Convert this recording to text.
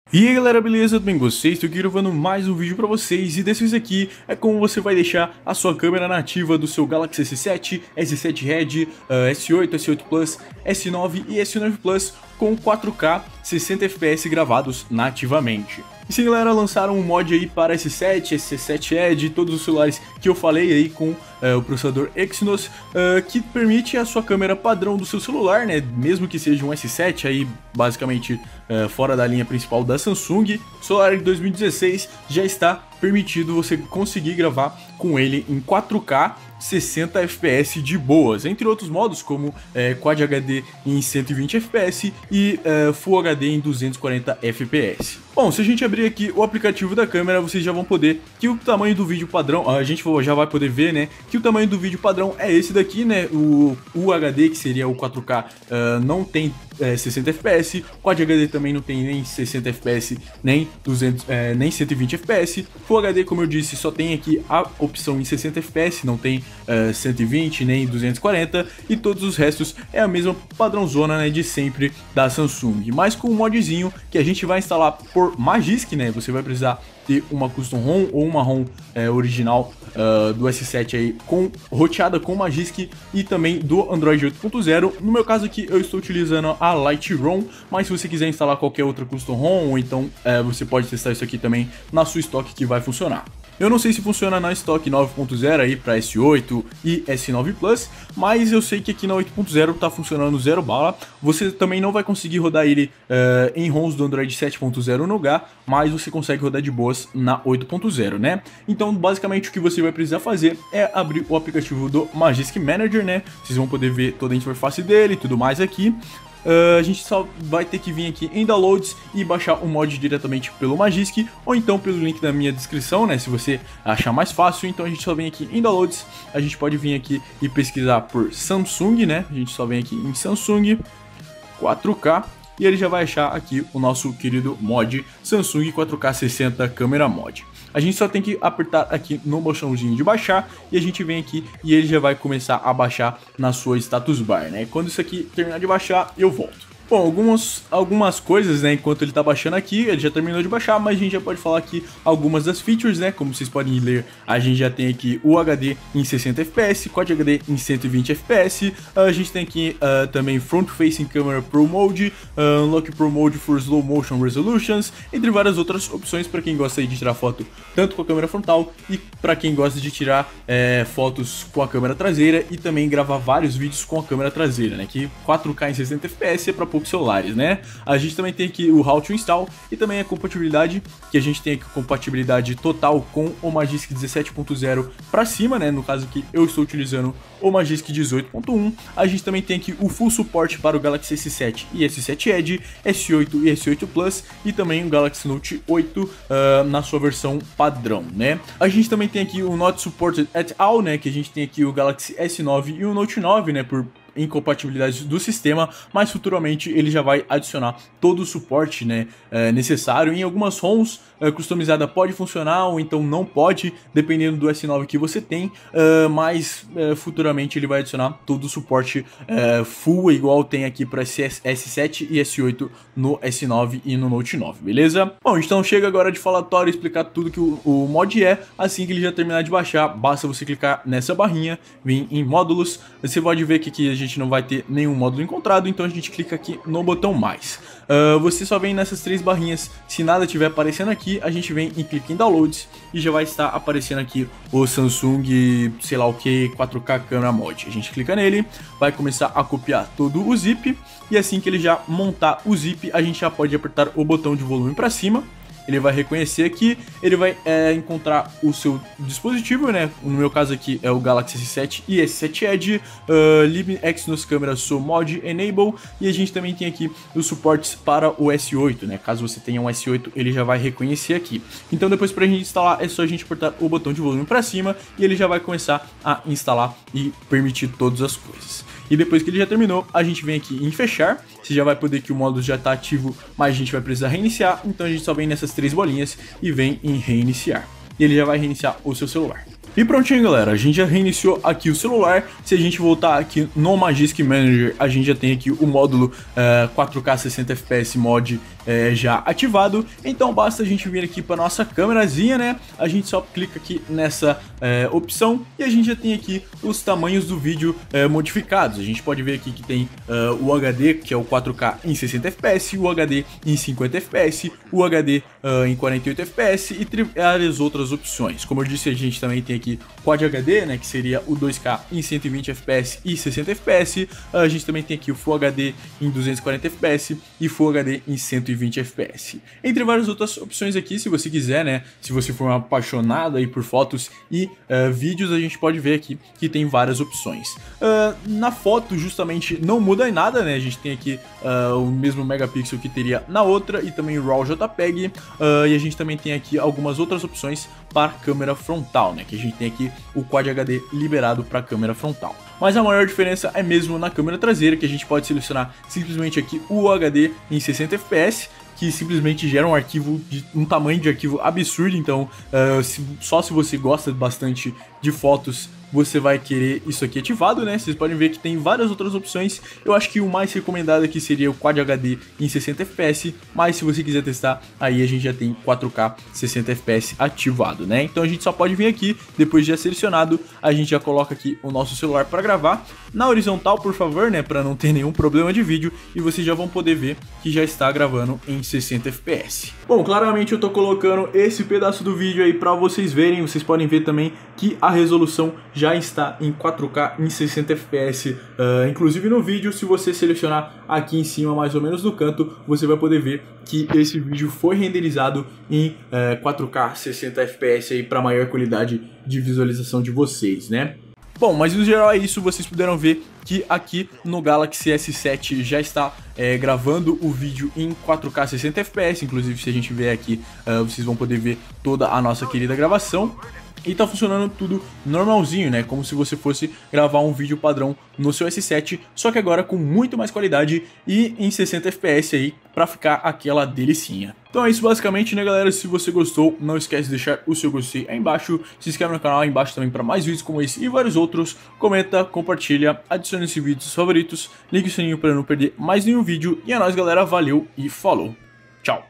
E aí galera, beleza? Tudo bem com vocês? Estou aqui gravando mais um vídeo pra vocês e desse vídeo aqui é como você vai deixar a sua câmera nativa do seu Galaxy S7, S7 Red, S8, S8 Plus, S9 e S9 Plus com 4K 60 FPS gravados nativamente. E sim galera, lançaram um mod aí para S7, S7 Edge, todos os celulares que eu falei aí com o processador Exynos, que permite a sua câmera padrão do seu celular, né, mesmo que seja um S7 aí basicamente fora da linha principal da Samsung, o celular de 2016 já está permitido você conseguir gravar com ele em 4K 60 FPS de boas, entre outros modos como Quad HD em 120 FPS e Full HD em 240 FPS. Bom, se a gente abrir aqui o aplicativo da câmera, vocês já vão poder que o tamanho do vídeo padrão, a gente já vai poder ver, né, que o tamanho do vídeo padrão é esse daqui, né, o UHD, que seria o 4K, não tem 60 FPS, Quad HD também não tem nem 60 FPS, nem 120 FPS, Full HD, como eu disse, só tem aqui a opção em 60 FPS, não tem 120 nem 240, e todos os restos é a mesma padrãozona, né, de sempre da Samsung, mas com um modzinho que a gente vai instalar por Magisk, né, você vai precisar ter uma custom ROM ou uma ROM original do S7 aí roteada com Magisk e também do Android 8.0. No meu caso aqui eu estou utilizando a Lightroom, mas se você quiser instalar qualquer outra custom ROM, ou então você pode testar isso aqui também na sua estoque que vai funcionar. Eu não sei se funciona na Stock 9.0 aí para S8 e S9 Plus, mas eu sei que aqui na 8.0 tá funcionando zero bala. Você também não vai conseguir rodar ele em ROMs do Android 7.0 no H, mas você consegue rodar de boas na 8.0, né? Então, basicamente, o que você vai precisar fazer é abrir o aplicativo do Magisk Manager, né? Vocês vão poder ver toda a interface dele e tudo mais aqui. A gente só vai ter que vir aqui em Downloads e baixar o mod diretamente pelo Magisk, ou então pelo link da minha descrição, né, se você achar mais fácil. Então a gente só vem aqui em Downloads, a gente pode vir aqui e pesquisar por Samsung, né, a gente só vem aqui em Samsung 4K e ele já vai achar aqui o nosso querido mod Samsung 4K 60 Camera Mod. A gente só tem que apertar aqui no botãozinho de baixar e a gente vem aqui e ele já vai começar a baixar na sua status bar, né? Quando isso aqui terminar de baixar, eu volto. Bom, algumas coisas, né, enquanto ele tá baixando aqui, ele já terminou de baixar, mas a gente já pode falar aqui algumas das features, né, como vocês podem ler, a gente já tem aqui o HD em 60 FPS, Quad HD em 120 FPS, a gente tem aqui também Front Facing Camera Pro Mode, Unlock Pro Mode for Slow Motion Resolutions, entre várias outras opções para quem gosta de tirar foto tanto com a câmera frontal e para quem gosta de tirar fotos com a câmera traseira e também gravar vários vídeos com a câmera traseira, né, que 4K em 60 FPS é para poucos celulares, né? A gente também tem aqui o How to Install e também a compatibilidade, que a gente tem aqui compatibilidade total com o Magisk 17.0 para cima, né? No caso aqui eu estou utilizando o Magisk 18.1. A gente também tem aqui o full suporte para o Galaxy S7 e S7 Edge, S8 e S8 Plus e também o Galaxy Note 8 na sua versão padrão, né? A gente também tem aqui o Not Supported at All, né? Que a gente tem aqui o Galaxy S9 e o Note 9, né? Por incompatibilidade do sistema, mas futuramente ele já vai adicionar todo o suporte, né, necessário. Em algumas ROMs customizada pode funcionar ou então não pode, dependendo do S9 que você tem, mas futuramente ele vai adicionar todo o suporte full, igual tem aqui para S7 e S8 no S9 e no Note 9, beleza? Bom, então chega agora de falatório, explicar tudo que o mod é. Assim que ele já terminar de baixar, basta você clicar nessa barrinha, vir em módulos, você pode ver que aqui a gente não vai ter nenhum módulo encontrado, então a gente clica aqui no botão mais. Você só vem nessas três barrinhas, se nada estiver aparecendo aqui, a gente vem e clica em Downloads e já vai estar aparecendo aqui o Samsung, sei lá o que, 4K Camera Mod. A gente clica nele, vai começar a copiar todo o zip e assim que ele já montar o zip, a gente já pode apertar o botão de volume para cima. Ele vai reconhecer aqui, ele vai encontrar o seu dispositivo, né? No meu caso aqui é o Galaxy S7 e S7 Edge, Lib Exynos Camera So Mod Enable, e a gente também tem aqui os suportes para o S8, né? Caso você tenha um S8, ele já vai reconhecer aqui. Então depois para a gente instalar é só a gente apertar o botão de volume para cima e ele já vai começar a instalar e permitir todas as coisas. E depois que ele já terminou, a gente vem aqui em fechar. Você já vai poder que o módulo já está ativo, mas a gente vai precisar reiniciar. Então a gente só vem nessas três bolinhas e vem em reiniciar. E ele já vai reiniciar o seu celular. E prontinho, galera, a gente já reiniciou aqui o celular. Se a gente voltar aqui no Magisk Manager, a gente já tem aqui o módulo 4K 60 FPS mod já ativado. Então basta a gente vir aqui para nossa câmerazinha, né? A gente só clica aqui nessa opção e a gente já tem aqui os tamanhos do vídeo modificados. A gente pode ver aqui que tem o HD, que é o 4K em 60 FPS, o HD em 50 FPS, o HD em 48 FPS e várias outras opções. Como eu disse, a gente também tem aqui Quad HD, né, que seria o 2K em 120 FPS e 60 FPS. A gente também tem aqui o Full HD em 240 FPS e Full HD em 120 FPS. Entre várias outras opções aqui, se você quiser, né, se você for um apaixonado aí por fotos e vídeos, a gente pode ver aqui que tem várias opções. Na foto, justamente, não muda em nada, né, a gente tem aqui o mesmo megapixel que teria na outra e também o RAW JPEG, e a gente também tem aqui algumas outras opções para câmera frontal, né, que a gente tem aqui o Quad HD liberado para câmera frontal. Mas a maior diferença é mesmo na câmera traseira, que a gente pode selecionar simplesmente aqui o HD em 60 FPS, que simplesmente gera um arquivo de um tamanho de arquivo absurdo. Então só se você gosta bastante de fotos você vai querer isso aqui ativado, né? Vocês podem ver que tem várias outras opções. Eu acho que o mais recomendado aqui seria o Quad HD em 60 FPS, mas se você quiser testar, aí a gente já tem 4K 60 FPS ativado, né? Então a gente só pode vir aqui, depois de já selecionado, a gente já coloca aqui o nosso celular para gravar na horizontal, por favor, né? Para não ter nenhum problema de vídeo, e vocês já vão poder ver que já está gravando em 60 FPS. Bom, claramente eu tô colocando esse pedaço do vídeo aí para vocês verem. Vocês podem ver também que a resolução já está em 4K em 60 FPS. Inclusive no vídeo, se você selecionar aqui em cima, mais ou menos no canto, você vai poder ver que esse vídeo foi renderizado em 4K 60 FPS aí para maior qualidade de visualização de vocês, né? Bom, mas no geral é isso. Vocês puderam ver que aqui no Galaxy S7 já está gravando o vídeo em 4K 60 FPS. Inclusive, se a gente ver aqui, vocês vão poder ver toda a nossa querida gravação. E tá funcionando tudo normalzinho, né? Como se você fosse gravar um vídeo padrão no seu S7, só que agora com muito mais qualidade e em 60 FPS aí, pra ficar aquela delicinha. Então é isso basicamente, né, galera? Se você gostou, não esquece de deixar o seu gostei aí embaixo, se inscreve no canal aí embaixo também para mais vídeos como esse e vários outros, comenta, compartilha, adicione esse vídeo aos favoritos, ligue o sininho para não perder mais nenhum vídeo, e é nóis, galera, valeu e falou, tchau!